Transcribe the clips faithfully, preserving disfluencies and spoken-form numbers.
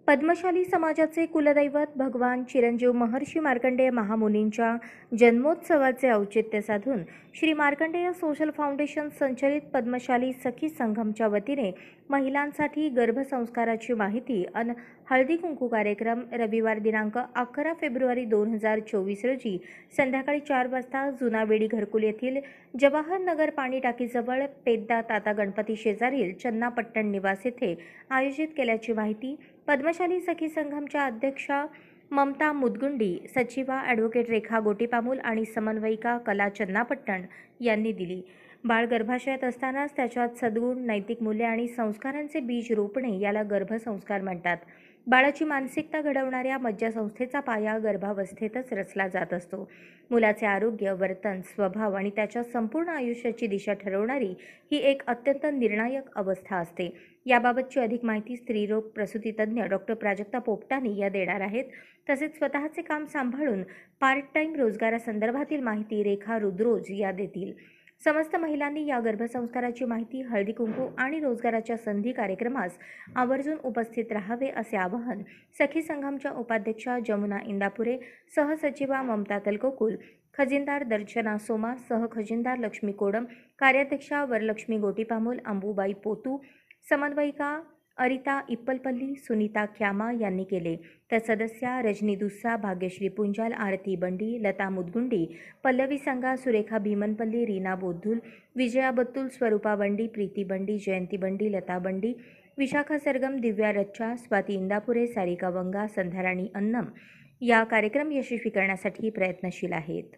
पद्मशाली समाजाचे कुलदैवत भगवान चिरंजीव महर्षी मार्कंडेय महामुनींच्या जन्मोत्सवाचे औचित्य साधून श्री मार्कंडेय सोशल फाउंडेशन संचलित पद्मशाली सखी संघमच्या वतीने महिलांसाठी गर्भसंस्काराची माहिती अन हळदी कुंकू कार्यक्रम रविवार दिनांक अकरा फेब्रुवारी दोन हजार चोवीस रोजी संध्याकाळी चार वाजता जुनावेडी घरकुल येथील जवाहर नगर पाणी टाकीजवळ पेद्दा ताता गणपती शेजारील चन्नापट्टण निवास येथे आयोजित केल्याची माहिती पद्मशाली सखी संघमच्या अध्यक्षा ममता मुदगुंडी, सचिवा ॲडव्होकेट रेखा गोटीपामूल आणि समन्वयिका कला चन्नापट्टण यांनी दिली। बाळ गर्भाशयात असतानाच त्याच्यात सद्गुण, नैतिक मूल्य आणि संस्कारांचे बीज रोपणे याला गर्भसंस्कार म्हणतात। बाळाची मानसिकता घडवणाऱ्या मज्जासंस्थेचा पाया गर्भावस्थेतच रचला जात असतो। मुलाचे आरोग्य, वर्तन, स्वभाव आणि त्याच्या संपूर्ण आयुष्याची दिशा ठरवणारी ही एक अत्यंत निर्णायक अवस्था असते। याबाबतची अधिक माहिती स्त्रीरोग प्रसूती तज्ञ डॉक्टर प्राजक्ता पोपटानी या देणार आहेत। तसेच स्वतःचे काम सांभाळून पार्ट टाइम रोजगारासंदर्भातील माहिती रेखा रुद्रोज या देतील। समस्त महिलांनी या गर्भसंस्काराची माहिती, हळदी कुंकू आणि रोजगाराच्या संधी कार्यक्रमास आवर्जून उपस्थित राहावे असे आवाहन सखी संघमच्या उपाध्यक्षा जमुना इंदापुरे, सहसचिवा ममता तलकोकुल, खजिनदार दर्शना सोमा, सहखजिनदार लक्ष्मी कोडम, कार्याध्यक्षा वरलक्ष्मी गोटीपामूल, अंबुबाई पोतू, समन्वयिका अरिता इप्पलपल्ली, सुनीता क्यामा यांनी केले। तर सदस्या रजनी दुस्सा, भाग्यश्री पुंजाल, आरती बंडी, लता मुदगुंडी, पल्लवी संगा, सुरेखा भीमनपल्ली, रीना बोद्धुल, विजया बत्तुल, स्वरूपा बंडी, प्रीती बंडी, जयंती बंडी, लता बंडी, विशाखा सरगम, दिव्या रच्चा, स्वाती इंदापुरे, सारिका वंगा, संध्याराणी अन्नम या कार्यक्रम यशस्वी करण्यासाठी प्रयत्नशील आहेत।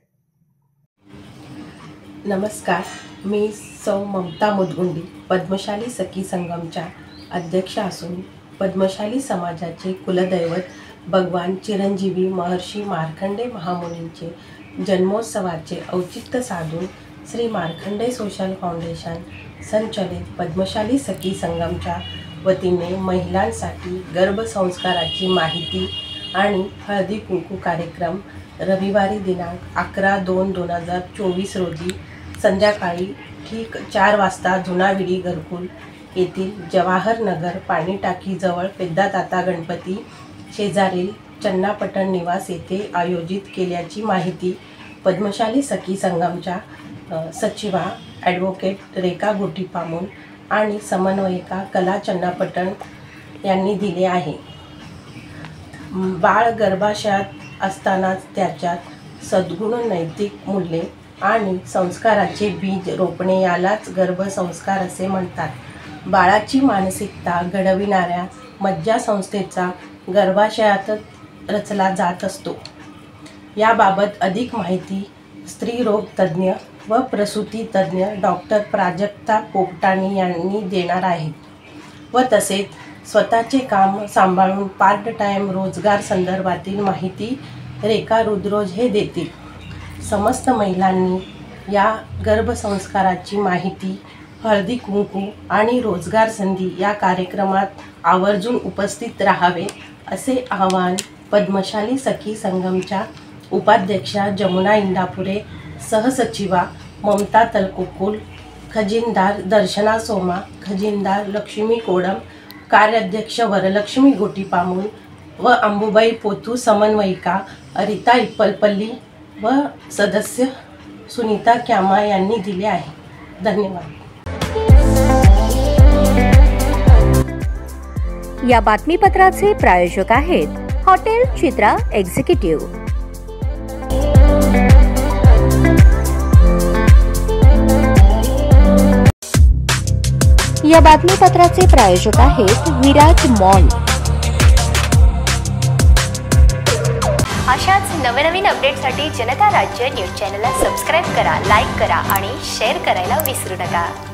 नमस्कार, मी सौ ममता मुदगुंडी पद्मशाली सखी संघमच्या अध्यक्ष असून पद्मशाली समाजाचे कुलदैवत भगवान चिरंजीवी महर्षी मार्कंडेय महामुनींचे जन्मोत्सवाचे औचित्य साधून श्री मार्कंडेय सोशल फाउंडेशन संचलित पद्मशाली सखी संघमच्या वतीने महिलांसाठी गर्भसंस्काराची माहिती आणि हळदी कुंकू कार्यक्रम रविवारी दिनांक अकरा दोन दोन हजार चोवीस रोजी संध्याकाळी ठीक चार वाजता जुनावेडी घरकुल येथील जवाहर नगर पाणी टाकीजवळ पेद्दा ताता गणपती शेजारील चन्नापट्टण निवास येथे आयोजित केल्याची माहिती पद्मशाली सखी संघमच्या सचिवा ॲडव्होकेट रेखा गोटीपामूल आणि समन्वयिका कला चन्नापट्टण यांनी दिले आहे। बाळ गर्भाशयात असतानाच त्याच्यात सद्गुण, नैतिक मूल्ये आणि संस्काराचे बीज रोपणे यालाच गर्भसंस्कार असे म्हणतात। बाळाची मानसिकता घडविणाऱ्या मज्जासंस्थेचा गर्भाशयातच रचला जात असतो। याबाबत अधिक माहिती स्त्रीरोग तज्ञ व प्रसूती तज्ञ डॉक्टर प्राजक्ता पोपटानी यांनी देणार आहेत व तसेच स्वतःचे काम सांभाळून पार्ट टाइम रोजगार संदर्भातील माहिती रेखा रुद्रोज हे देतील। समस्त महिलांनी या गर्भसंस्काराची माहिती, हळदी कुंकू आणि रोजगार संधी या कार्यक्रमात आवर्जून उपस्थित राहावे असे आवाहन पद्मशाली सखी संघमच्या उपाध्यक्षा जमुना इंदापुरे, सहसचिवा ममता तलकोकुल, खजिनदार दर्शना सोमा, खजिनदार लक्ष्मी कोडम, कार्याध्यक्ष वरलक्ष्मी गोटीपामूल व अंबुबाई पोतू, समन्वयिका अरिता इप्पलपल्ली व सदस्य सुनीता क्यामा यांनी दिले आहे। धन्यवाद। या बातमीपत्राचे प्रायोजक आहेत हॉटेल चित्रा एक्झिक्युटिव्ह। या बातमीपत्राचे प्रायोजक आहेत विराज मॉल। अशाच नवनवीन अपडेटसाठी जनता राज्य न्यूज चॅनलला सबस्क्राईब करा, लाईक करा आणि शेअर करायला विसरू नका।